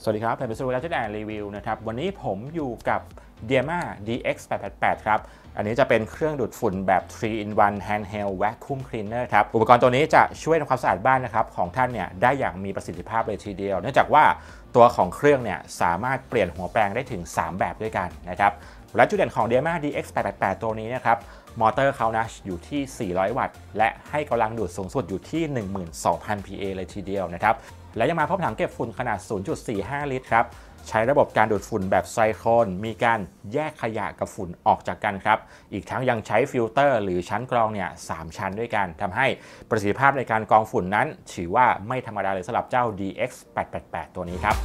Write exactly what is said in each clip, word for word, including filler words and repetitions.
สวัสดีครับผมเป็นซูแล้วจะแดนรีวิวนะครับวันนี้ผมอยู่กับ Dyma ดี เอ็กซ์ แปด แปด แปด ครับอันนี้จะเป็นเครื่องดูดฝุ่นแบบ ทรี อิน วัน Handheld Vacuum Cleaner ครับอุปกรณ์ตัวนี้จะช่วยทำความสะอาดบ้านนะครับของท่านเนี่ยได้อย่างมีประสิทธิภาพเลยทีเดียวเนื่องจากว่าตัวของเครื่องเนี่ยสามารถเปลี่ยนหัวแปรงได้ถึงสามแบบด้วยกันนะครับและจุดเด่นของ Dyma ดี เอ็กซ์ แปด แปด แปด ตัวนี้นะครับมอเตอร์เขานะอยู่ที่สี่ร้อยวัตต์และให้กำลังดูดสูงสุดอยู่ที่ หนึ่งหมื่นสองพัน พี เอ เลยทีเดียวนะครับและยังมาพร้อมถังเก็บฝุ่นขนาด ศูนย์จุดสี่ห้า ลิตรครับใช้ระบบการดูดฝุ่นแบบไซโครนมีการแยกขยะกับฝุ่นออกจากกันครับอีกทั้งยังใช้ฟิลเตอร์หรือชั้นกรองเนี่ยสามชั้นด้วยกันทำให้ประสิทธิภาพในการกรองฝุ่นนั้นถือว่าไม่ธรรมดาเลยสำหรับเจ้า ดี เอ็กซ์ แปด แปด แปด ตัวนี้ครับ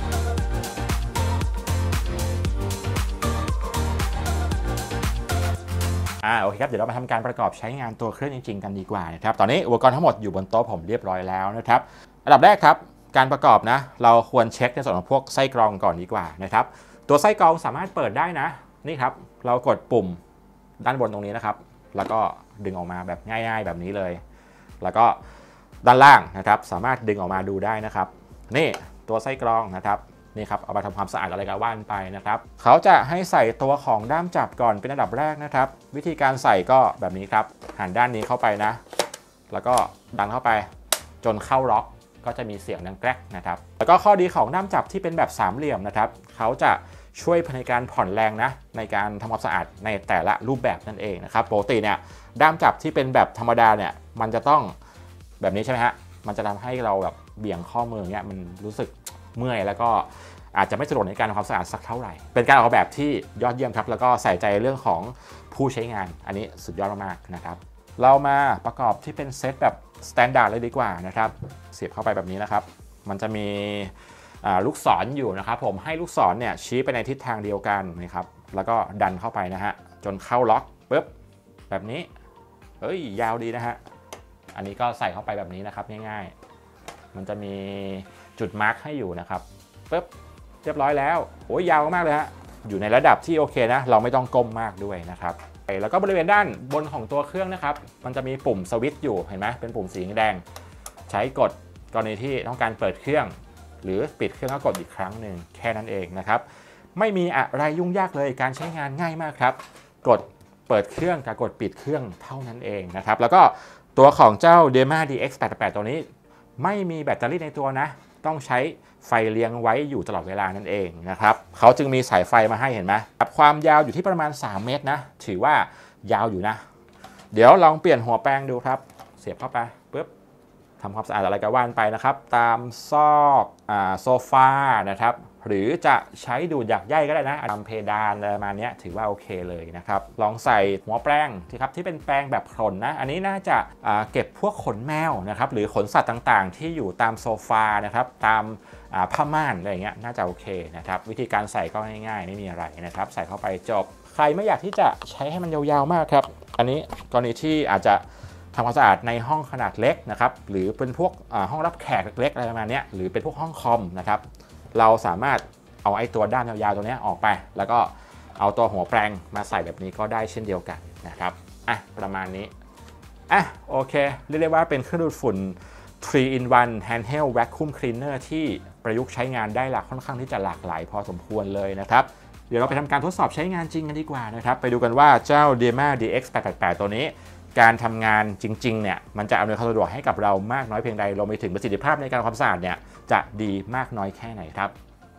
อ่าโอเคครับเดี๋ยวเรามาทำการประกอบใช้งานตัวเครื่องจริงๆกันดีกว่านะครับตอนนี้อุปกรณ์ทั้งหมดอยู่บนโต๊ะผมเรียบร้อยแล้วนะครับอันดับแรกครับการประกอบนะเราควรเช็คในส่วนของพวกไส้กรองก่อนดีกว่านะครับตัวไส้กรองสามารถเปิดได้นะนี่ครับเรากดปุ่มด้านบนตรงนี้นะครับแล้วก็ดึงออกมาแบบง่ายๆแบบนี้เลยแล้วก็ด้านล่างนะครับสามารถดึงออกมาดูได้นะครับนี่ตัวไส้กรองนะครับนี่ครับเอามาทำความสะอาดอะไรกันว่านไปนะครับเขาจะให้ใส่ตัวของด้ามจับก่อนเป็นอันดับแรกนะครับวิธีการใส่ก็แบบนี้ครับหันด้านนี้เข้าไปนะแล้วก็ดันเข้าไปจนเข้าล็อกก็จะมีเสียงดังแกรกนะครับแล้วก็ข้อดีของด้ามจับที่เป็นแบบสามเหลี่ยมนะครับเขาจะช่วยในการผ่อนแรงนะในการทำความสะอาดในแต่ละรูปแบบนั่นเองนะครับปกติเนี่ยด้ามจับที่เป็นแบบธรรมดาเนี่ยมันจะต้องแบบนี้ใช่ไหมฮะมันจะทำให้เราแบบเบี่ยงข้อมือเนี่ยมันรู้สึกเมื่อยแล้วก็อาจจะไม่สะดวกในการทำความสะอาดสักเท่าไหร่เป็นการออกแบบที่ยอดเยี่ยมครับแล้วก็ใส่ใจเรื่องของผู้ใช้งานอันนี้สุดยอดมากๆนะครับเรามาประกอบที่เป็นเซตแบบสแตนดาร์ดเลยดีกว่านะครับเสียบเข้าไปแบบนี้นะครับมันจะมีลูกศร อ, อยู่นะครับผมให้ลูกศรเนี่ยชี้ไปในทิศทางเดียวกันนะครับแล้วก็ดันเข้าไปนะฮะจนเข้าล็อกปุ๊บแบบนี้เอ้ยยาวดีนะฮะอันนี้ก็ใส่เข้าไปแบบนี้นะครับง่ายๆมันจะมีจุดมาร์คให้อยู่นะครับปุ๊บเรียบร้อยแล้วโอ้ยยาวมากเลยฮะอยู่ในระดับที่โอเคนะเราไม่ต้องก้มมากด้วยนะครับแล้วก็บริเวณด้านบนของตัวเครื่องนะครับมันจะมีปุ่มสวิตช์อยู่เห็นไหมเป็นปุ่มสีแดงใช้กดกรณีที่ต้องการเปิดเครื่องหรือปิดเครื่องก็กดอีกครั้งหนึ่งแค่นั้นเองนะครับไม่มีอะไรยุ่งยากเลยการใช้งานง่ายมากครับกดเปิดเครื่องกับกดปิดเครื่องเท่านั้นเองนะครับแล้วก็ตัวของเจ้า Dyma ดี เอ็กซ์ แปด แปด แปด ตัวนี้ไม่มีแบตเตอรี่ในตัวนะต้องใช้ไฟเลี้ยงไว้อยู่ตลอดเวลานั่นเองนะครับเขาจึงมีสายไฟมาให้เห็นไหมความยาวอยู่ที่ประมาณสามเมตรนะถือว่ายาวอยู่นะเดี๋ยวลองเปลี่ยนหัวแปรงดูครับเสียบเข้าไปปุ๊บทำความสะอาดอะไรก็ว่านไปนะครับตามซอกอ่าโซฟานะครับหรือจะใช้ดูดหยักใยก็ได้นะทำเพดานอะไรประมาณนี้ถือว่าโอเคเลยนะครับลองใส่หัวแปรงที่ครับที่เป็นแปรงแบบขนนะอันนี้น่าจะเก็บพวกขนแมวนะครับหรือขนสัตว์ต่างๆที่อยู่ตามโซฟานะครับตามผ้าม่านอะไรอย่างเงี้ยน่าจะโอเคนะครับวิธีการใส่ก็ง่ายๆไม่มีอะไรนะครับใส่เข้าไปจบใครไม่อยากที่จะใช้ให้มันยาวๆมากครับอันนี้กรณีที่อาจจะทำความสะอาดในห้องขนาดเล็กนะครับหรือเป็นพวกห้องรับแขกเล็กๆอะไรประมาณนี้หรือเป็นพวกห้องคอมนะครับเราสามารถเอาไอ้ตัวด้ามยาวๆตัวนี้ออกไปแล้วก็เอาตัวหัวแปรงมาใส่แบบนี้ก็ได้เช่นเดียวกันนะครับอ่ะประมาณนี้อ่ะโอเคเรียกได้ว่าเป็นเครื่องดูดฝุ่น ทรี อิน วัน Handheld Vacuum Cleaner ที่ประยุกต์ใช้งานได้หลากค่อนข้างที่จะหลากหลายพอสมควรเลยนะครับเดี๋ยวเราไปทำการทดสอบใช้งานจริงกันดีกว่านะครับไปดูกันว่าเจ้า Dyma ดี เอ็กซ์ แปด แปด แปด ตัวนี้การทำงานจริงๆเนี่ยมันจะอำนวยความสะดวกให้กับเรามากน้อยเพียงใดรวมไปถึงประสิทธิภาพในการทำความสะอาดเนี่ยจะดีมากน้อยแค่ไหนครับ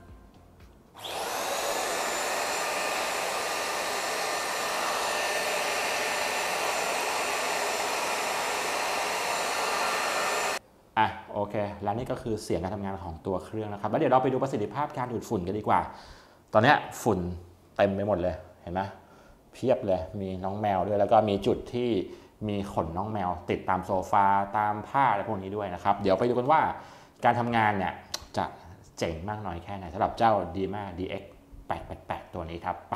อ่ะโอเคและนี่ก็คือเสียงการทำงานของตัวเครื่องนะครับแล้วเดี๋ยวเราไปดูประสิทธิภาพการดูดฝุ่นกันดีกว่าตอนนี้ฝุ่นเต็มไปหมดเลยเห็นไหมเพียบเลยมีน้องแมวด้วยแล้วก็มีจุดที่มีขนน้องแมวติดตามโซฟาตามผ้าอะไรพวกนี้ด้วยนะครับเดี๋ยวไปดูกันว่าการทำงานเนี่ยจะเจ๋งมากน้อยแค่ไหนสำหรับเจ้า Dyma ดี เอ็กซ์ แปด แปด แปด ตัวนี้ครับไป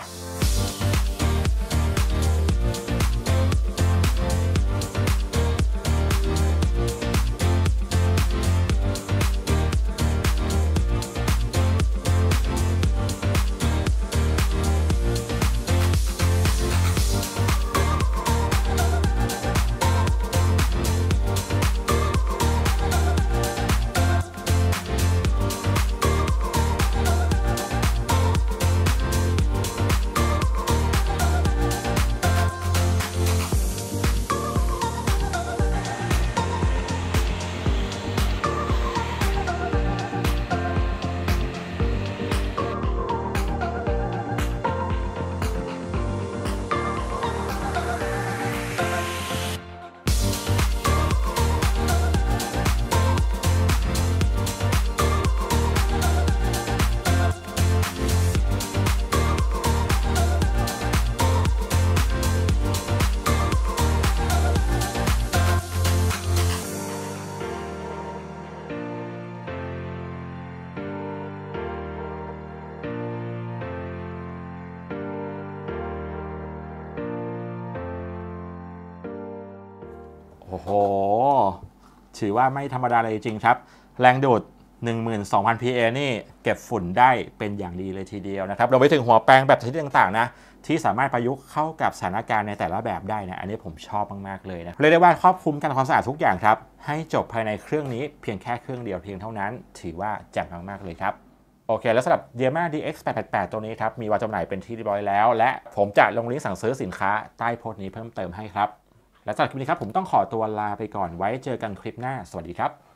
อ้โหถือว่าไม่ธรรมดาเลยจริงครับแรงดูด หนึ่งหมื่นสองพัน พี เอ นี่เก็บฝุ่นได้เป็นอย่างดีเลยทีเดียวนะครับรวมไปถึงหัวแปรงแบบชนิดต่างๆนะที่สามารถประยุกต์เข้ากับสถานการณ์ในแต่ละแบบได้นะอันนี้ผมชอบมากๆเลยนะเรียกได้ว่าครอบคลุมการทำความสะอาดทุกอย่างครับให้จบภายในเครื่องนี้เพียงแค่เครื่องเดียวเพียงเท่านั้นถือว่าแจ่มมากๆเลยครับโอเคแล้วสำหรับ Diamond ดี เอ็กซ์ แปดแปดแปด ตัวนี้ครับมีวางจำหน่ายเป็นที่เรียบร้อยแล้วและผมจะลงลิงก์สั่งซื้อสินค้าใต้โพสต์นี้เพิ่มเติมให้ครับและสำหรับคลิปนี้ครับผมต้องขอตัวลาไปก่อนไว้เจอกันคลิปหน้าสวัสดีครับ